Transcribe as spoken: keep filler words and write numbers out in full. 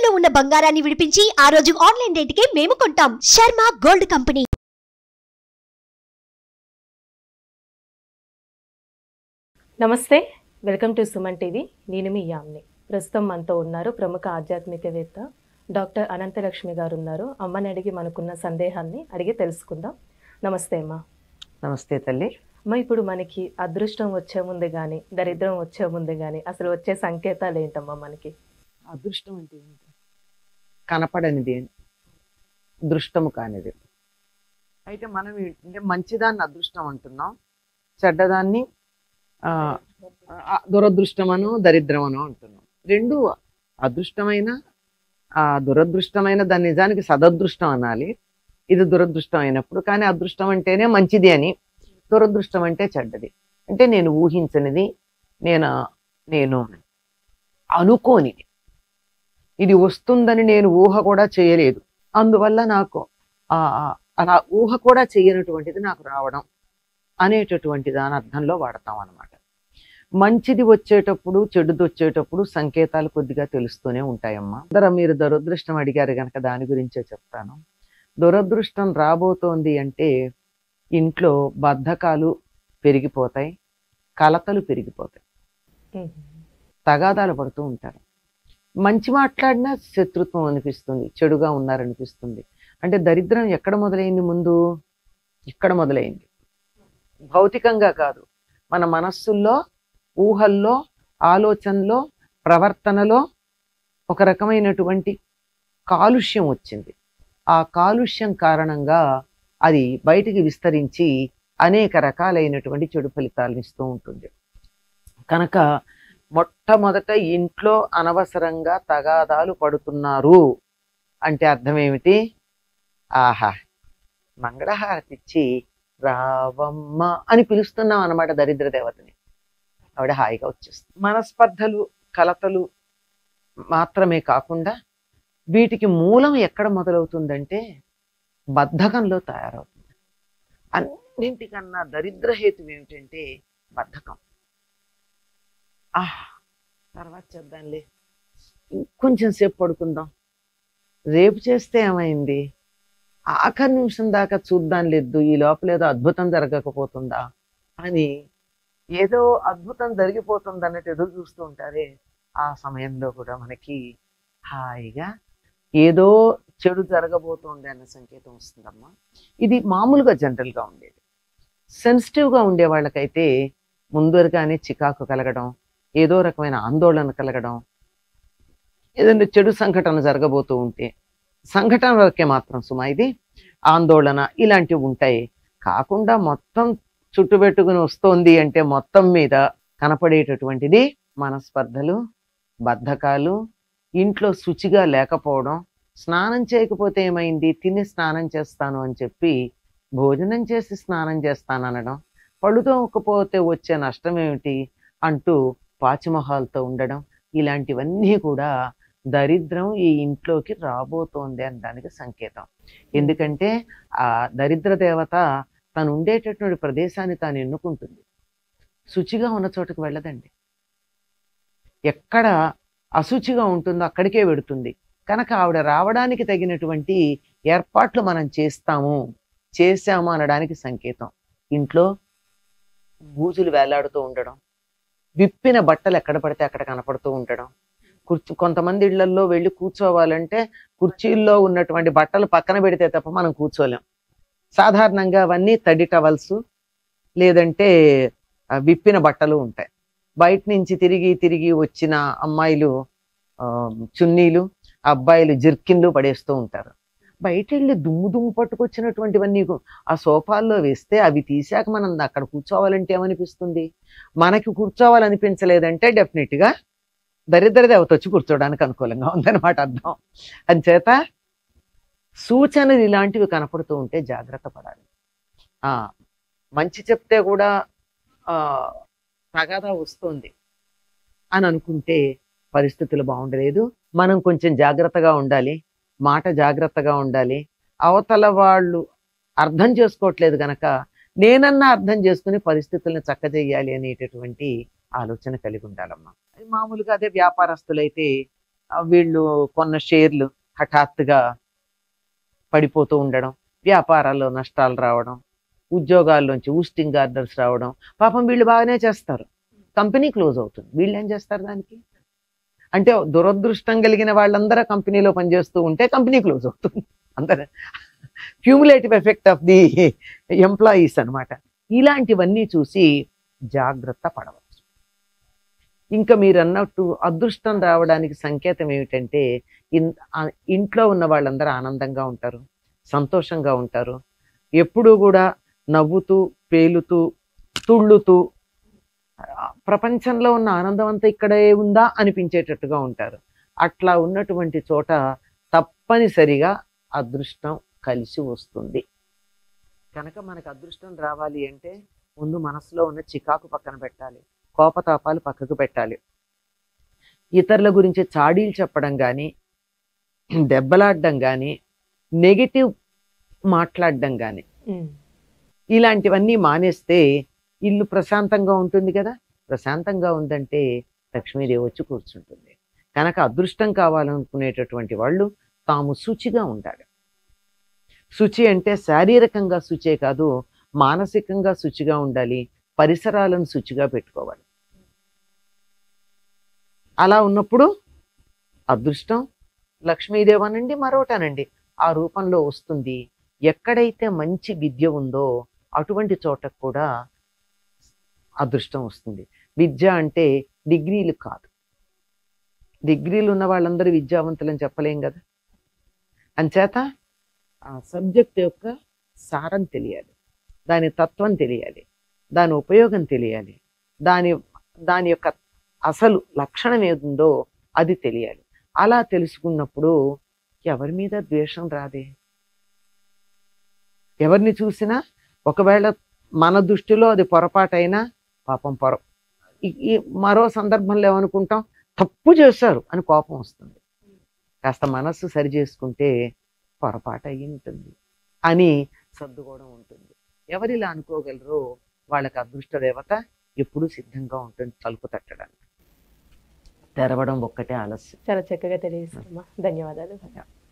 తాకట్టులో ఉన్న బంగారాన్ని విడిపించి ఆ రోజు ఆన్లైన్ రేటుకే మేము కొంటాం. Sharma gold company. నమస్తే, వెల్కమ్ టు సుమన్ టీవీ. నేను మీ యామ్ని. ప్రస్తుతం మనతో ఉన్నారు ప్రముఖ ఆధ్యాత్మికవేత్త డాక్టర్ అనంతలక్ష్మి గారు ఉన్నారు. అమ్మని అడిగి మనకున్న సందేహాన్ని అడిగి తెలుసుకుందాం. నమస్తే అమ్మా. నమస్తే తల్లి. అమ్మ, ఇప్పుడు మనకి అదృష్టం వచ్చే ముందు కానీ దరిద్రం వచ్చే ముందు కానీ అసలు వచ్చే సంకేతాలు ఏంటమ్మా? మనకి అదృష్టం అంటే ఏంటి? కనపడనిది, దృష్టము కానిది. అయితే మనం అంటే మంచిదాన్ని అదృష్టం అంటున్నాం, చెడ్డదాన్ని ఆ దురదృష్టమను దరిద్రమను అంటున్నాం. రెండు అదృష్టమైన ఆ దురదృష్టమైన దాని నిజానికి సదదృష్టం అనాలి. ఇది దురదృష్టం అయినప్పుడు. కానీ అదృష్టం అంటేనే మంచిది అని, దురదృష్టం అంటే చెడ్డది. అంటే నేను ఊహించనిది, నేను నేను అనుకోనిది, ఇది వస్తుందని నేను ఊహ కూడా చేయలేదు, అందువల్ల నాకు ఆ అలా ఊహ కూడా చేయనటువంటిది నాకు రావడం అనేటటువంటి దాని అర్థంలో వాడతాం అన్నమాట. మంచిది వచ్చేటప్పుడు చెడుది వచ్చేటప్పుడు సంకేతాలు కొద్దిగా తెలుస్తూనే ఉంటాయమ్మా. అందరూ మీరు దురదృష్టం అడిగారు కనుక దాని గురించే చెప్తాను. దురదృష్టం రాబోతోంది అంటే ఇంట్లో బద్ధకాలు పెరిగిపోతాయి, కలతలు పెరిగిపోతాయి, తగాదాలు పడుతూ ఉంటారు. మంచి మాట్లాడినా శత్రుత్వం అనిపిస్తుంది, చెడుగా ఉన్నారనిపిస్తుంది. అంటే దరిద్రం ఎక్కడ మొదలైంది? ముందు ఇక్కడ మొదలైంది. భౌతికంగా కాదు, మన మనస్సుల్లో, ఊహల్లో, ఆలోచనలో, ప్రవర్తనలో ఒక రకమైనటువంటి కాలుష్యం వచ్చింది. ఆ కాలుష్యం కారణంగా అది బయటికి విస్తరించి అనేక రకాలైనటువంటి చెడు ఫలితాలను ఇస్తూ ఉంటుంది. కనుక మొట్టమొదట ఇంట్లో అనవసరంగా తగాదాలు పడుతున్నారు అంటే అర్థం ఏమిటి? ఆహా, మంగళహారతి ఇచ్చి రావమ్మ అని పిలుస్తున్నాం అన్నమాట దరిద్ర దేవతని. ఆవిడ హాయిగా వచ్చేస్తుంది. మనస్పర్ధలు, కలతలు మాత్రమే కాకుండా వీటికి మూలం ఎక్కడ మొదలవుతుందంటే బద్ధకంలో తయారవుతుంది. అన్నింటికన్నా దరిద్ర హేతు ఏమిటంటే బద్ధకం. ఆహ్ తర్వాత చేద్దాంలే, ఇంకొంచెం సేపు పడుకుందాం, రేపు చేస్తే ఏమైంది, ఆఖరి నిమిషం దాకా చూద్దాం లేదు, ఈ లోపల ఏదో అద్భుతం జరగకపోతుందా అని, ఏదో అద్భుతం జరిగిపోతుంది అన్నట్టు ఎదురు చూస్తూ ఉంటారే, ఆ సమయంలో కూడా మనకి హాయిగా ఏదో చెడు జరగబోతుంది అన్న సంకేతం వస్తుందమ్మా. ఇది మామూలుగా జనరల్గా ఉండేది. సెన్సిటివ్గా ఉండే వాళ్ళకైతే ముందరగానే చికాకు కలగడం, ఏదో రకమైన ఆందోళన కలగడం, ఏదైనా చెడు సంఘటన జరగబోతూ ఉంటే, సంఘటన వరకే మాత్రం సుమా ఇది, ఆందోళన ఇలాంటివి ఉంటాయి. కాకుండా మొత్తం చుట్టుపెట్టుకుని వస్తోంది అంటే మొత్తం మీద కనపడేటటువంటిది మనస్పర్ధలు, బద్ధకాలు, ఇంట్లో శుచిగా లేకపోవడం. స్నానం చేయకపోతే ఏమైంది, తిని స్నానం చేస్తాను అని చెప్పి భోజనం చేసి స్నానం చేస్తాను అనడం, పళ్ళు తోమకపోతే వచ్చే నష్టం ఏమిటి అంటూ పాచిమొహాలతో ఉండడం, ఇలాంటివన్నీ కూడా దరిద్రం ఈ ఇంట్లోకి రాబోతోంది అనడానికి సంకేతం. ఎందుకంటే ఆ దరిద్ర దేవత తను ఉండేటటువంటి ప్రదేశాన్ని తాను ఎన్నుకుంటుంది. శుచిగా ఉన్న చోటుకు వెళ్ళదండి. ఎక్కడ అశుచిగా ఉంటుందో అక్కడికే వెడుతుంది. కనుక ఆవిడ రావడానికి తగినటువంటి ఏర్పాట్లు మనం చేస్తాము, చేశాము అనడానికి సంకేతం. ఇంట్లో బూజులు వేలాడుతూ ఉండడం, విప్పిన బట్టలు ఎక్కడ పడితే అక్కడ కనపడుతూ ఉండడం, కుర్చీ కొంతమంది ఇళ్లల్లో వెళ్ళి కూర్చోవాలంటే కుర్చీల్లో ఉన్నటువంటి బట్టలు పక్కన పెడితే తప్ప మనం కూర్చోలేం. సాధారణంగా అవన్నీ తడి టవల్స్ లేదంటే విప్పిన బట్టలు ఉంటాయి. బయట నుంచి తిరిగి తిరిగి వచ్చిన అమ్మాయిలు చున్నీలు, అబ్బాయిలు జిర్కిన్లు పడేస్తూ ఉంటారు. బయట వెళ్ళి దుమ్ము దుమ్ము పట్టుకొచ్చినటువంటివన్నీ ఆ సోఫాల్లో వేస్తే అవి తీసాక మనం అక్కడ కూర్చోవాలంటే ఏమనిపిస్తుంది? మనకి కూర్చోవాలనిపించలేదంటే డెఫినెట్గా దరిద్ర దేవత వచ్చి కూర్చోవడానికి అనుకూలంగా ఉందన్నమాట అర్థం. అంచేత సూచనలు ఇలాంటివి కనపడుతూ ఉంటే జాగ్రత్త పడాలి. ఆ మంచి చెప్తే కూడా ఆ తగాదా వస్తుంది అని అనుకుంటే పరిస్థితులు బాగుండలేదు. మనం కొంచెం జాగ్రత్తగా ఉండాలి, మాట జాగ్రత్తగా ఉండాలి. అవతల వాళ్ళు అర్థం చేసుకోవట్లేదు గనక నేనన్నా అర్థం చేసుకుని పరిస్థితులను చక్కజేయాలి అనేటటువంటి ఆలోచన కలిగి ఉండాలమ్మా. మామూలుగా అదే వ్యాపారస్తులైతే ఆ, వీళ్ళు కొన్న షేర్లు హఠాత్తుగా పడిపోతూ ఉండడం, వ్యాపారాల్లో నష్టాలు రావడం, ఉద్యోగాల్లోంచి ఊస్టింగ్ ఆర్డర్స్ రావడం. పాపం వీళ్ళు బాగానే చేస్తారు, కంపెనీ క్లోజ్ అవుతుంది, వీళ్ళు ఏం చేస్తారు దానికి? అంటే దురదృష్టం కలిగిన వాళ్ళందరూ కంపెనీలో పనిచేస్తూ ఉంటే కంపెనీ క్లోజ్ అవుతుంది. అందరూ cumulative effect of the employees అన్నమాట. ఇలాంటివన్నీ చూసి జాగ్రత్త పడవచ్చు. ఇంకా మీరు అన్నట్టు అదృష్టం రావడానికి సంకేతం ఏమిటంటే ఇన్ ఆ ఇంట్లో ఉన్న వాళ్ళందరూ ఆనందంగా ఉంటారు, సంతోషంగా ఉంటారు, ఎప్పుడూ కూడా నవ్వుతూ పేలుతూ తుళ్ళుతూ ఆ, ప్రపంచంలో ఉన్న ఆనందం అంతా ఇక్కడే ఉందా అనిపించేటట్టుగా ఉంటారు. అట్లా ఉన్నటువంటి చోట తప్పనిసరిగా అదృష్టం కలిసి వస్తుంది. కనుక మనకు అదృష్టం రావాలి అంటే ముందు మనసులో ఉన్న చికాకు పక్కన పెట్టాలి, కోపతాపాలు పక్కకు పెట్టాలి. ఇతరుల గురించి చాడీలు చెప్పడం కానీ, దెబ్బలాడడం కానీ, నెగిటివ్ మాట్లాడడం కానీ, ఉమ్. ఇలాంటివన్నీ మానేస్తే ఇల్లు ప్రశాంతంగా ఉంటుంది కదా. ప్రశాంతంగా ఉందంటే లక్ష్మీదేవి వచ్చి కూర్చుంటుంది. కనుక అదృష్టం కావాలనుకునేటటువంటి వాళ్ళు తాము శుచిగా ఉండాలి. శుచి అంటే శారీరకంగా శుచే కాదు, మానసికంగా శుచిగా ఉండాలి, పరిసరాలను శుచిగా పెట్టుకోవాలి. అలా ఉన్నప్పుడు అదృష్టం లక్ష్మీదేవి అనండి మరోటనండి ఆ రూపంలో వస్తుంది. ఎక్కడైతే మంచి విద్య ఉందో అటువంటి చోటకు కూడా అదృష్టం వస్తుంది. విద్య అంటే డిగ్రీలు కాదు, డిగ్రీలు ఉన్న వాళ్ళందరూ విద్యావంతులని చెప్పలేం కదా. అంచేత ఆ సబ్జెక్ట్ యొక్క సారం తెలియాలి, దాని తత్వం తెలియాలి, దాని ఉపయోగం తెలియాలి, దాని దాని యొక్క అసలు లక్షణం ఏదుందో అది తెలియాలి. అలా తెలుసుకున్నప్పుడు ఎవరి మీద ద్వేషం రాదే. ఎవరిని చూసినా ఒకవేళ మన దృష్టిలో అది పొరపాటైనా పాపం పొర ఈ- ఈ మరో సందర్భంలో ఏమనుకుంటాం, తప్పు చేశారు అని కోపం వస్తుంది. కాస్త మనస్సు సరి చేసుకుంటే పొరపాటు అయి ఉంటుంది అని సర్దుకోవడం ఉంటుంది. ఎవరిలా అనుకోగలరో వాళ్ళకి అదృష్ట దేవత ఎప్పుడూ సిద్ధంగా ఉంటుంది తలుపు తట్టడానికి. తెరవడం ఒక్కటే ఆలస్యం. చాలా చక్కగా తెలియజేస్తారమ్మా, ధన్యవాదాలు.